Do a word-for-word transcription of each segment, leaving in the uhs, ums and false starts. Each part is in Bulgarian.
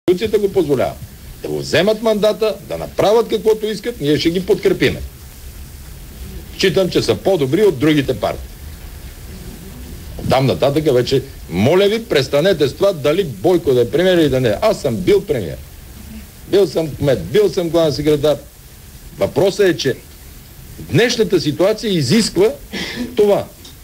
Конституцията го позволява. Да го вземат мандата, да направят каквото искат, ние ще ги подкрепиме. Считам, че са по-добри от другите партии. Оттам нататък вече, моля ви, престанете с това дали Бойко да е премиер или да не. Аз съм бил премиер. Бил съм кмет, бил съм главен секретар. Въпросът е, че днешната ситуация изисква това.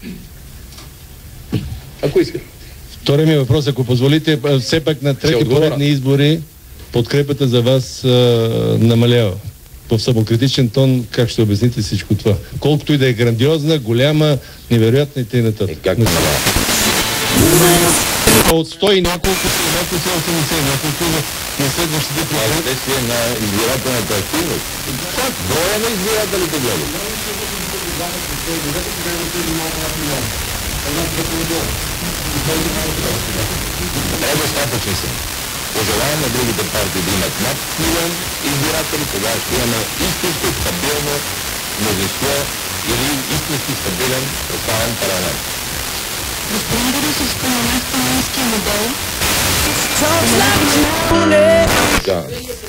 Ако искате. Втория ми въпрос, ако позволите, все пак на трети поредни избори подкрепата за вас а, намалява. В самокритичен тон, как ще обясните всичко това? Колкото и да е грандиозна, голяма, невероятна и т.н. Е, как намалява? От сто и няколко, няколко са осемдесет, няколко на следващите това е следствие на избирателната активност. Как? Броя на избирателите гледа. Не е достатъчно са. Пожелавам на другите партии да имат над милион избиратели, тогава ще имаме истинско стабилно мнозинство или истински стабилен представен парламент. Господин Борисов, споменахте немския модел. Да.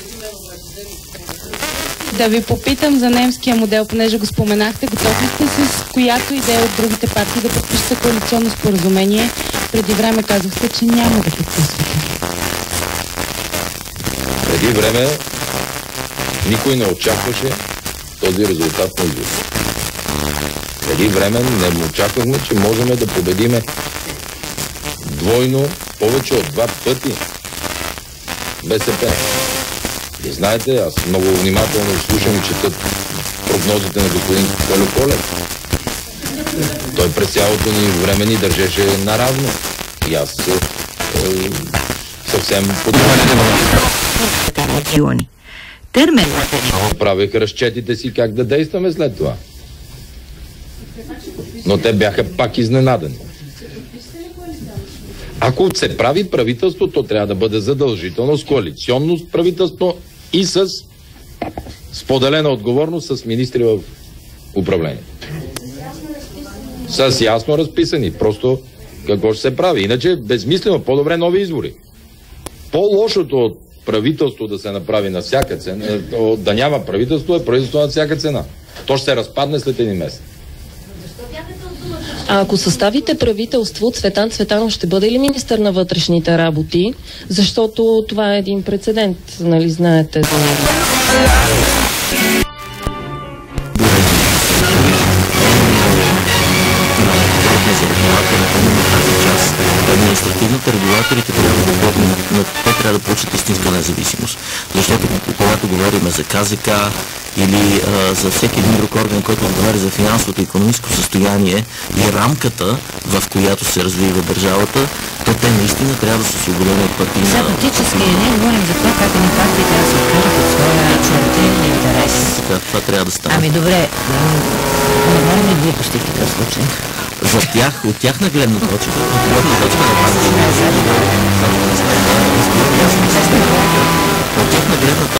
Да ви попитам за немския модел, понеже го споменахте. Готови сте с която идея от другите партии да подпишете коалиционно споразумение? Преди време казахте, че няма да подписвате. Преди време никой не очакваше този резултат на избора. Преди време не очаквахме, че можем да победиме двойно, повече от два пъти БСП. И знаете, аз много внимателно слушам и чета прогнозите на господин Кольо Колев. Той през цялото ни време ни държеше наравно. И аз е, е, съвсем подобен. Термен. Правих разчетите си как да действаме след това. Но те бяха пак изненадани. Ако се прави правителство, то трябва да бъде задължително с коалиционно правителство и с споделена отговорност с министри в управлението. С ясно разписани. Просто какво ще се прави. Иначе безмислено, по-добре нови избори. По-лошото от правителство да се направи на всяка цена, да няма правителство, е правителство на всяка цена. То ще се разпадне след един месец. А ако съставите правителство, Цветан Цветанов ще бъде ли министър на вътрешните работи? Защото това е един прецедент, нали знаете. Административните регулаторите трябва да говорим, но те трябва да получат истинска независимост. Защото когато говорим за КЗК или а, за всеки един друг орган, който отговаря за финансовото и икономическо състояние и рамката, в която се развива държавата, то те наистина трябва да се освободени от партийна... За фактически не говорим за това как ни партии трябва да се откажат от своя чертен интерес. Така, това трябва да стане. Ами добре, не говорим ли глупости в такъв случай? За тях, от тях на гледна точка, от гледна точка на партия. От тях на гледна